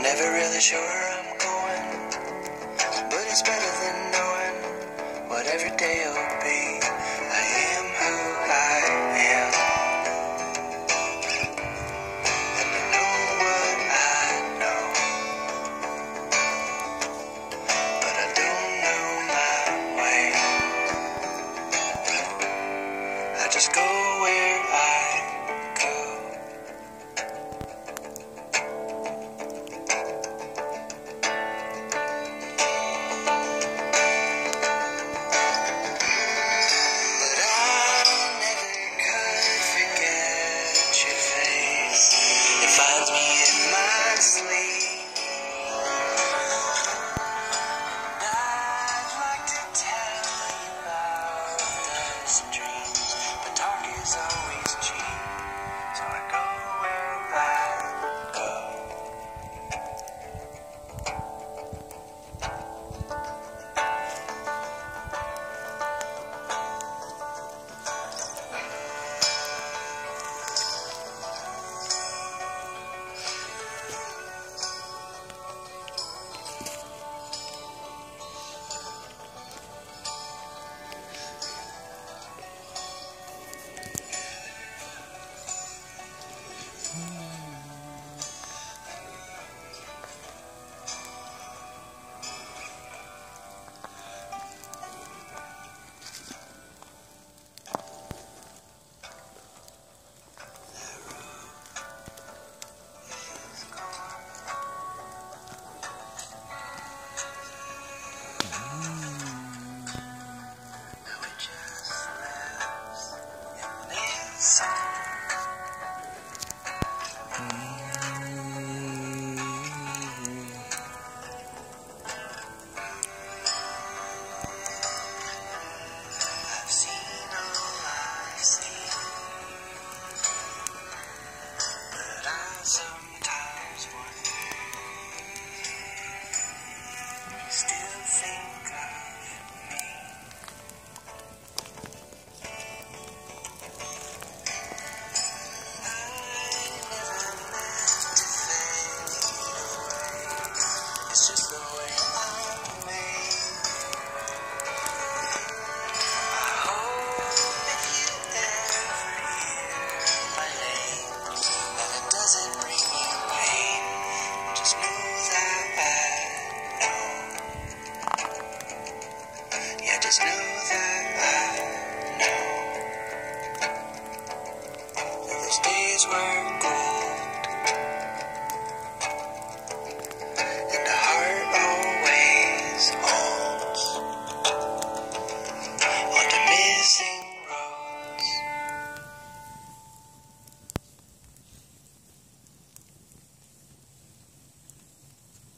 Never really sure where I'm going, but it's better than knowing what every day will be. I am who I am, and I know what I know, but I don't know my way. I just go where I go. Finds me in my sleep. I'd like to tell you about those dreams, but talk is always cheap, so I go where I go. Sometimes wonder, you still think of me. I never meant to fade away. It's just the way I'm made. I hope if you ever hear my name, that it doesn't bring you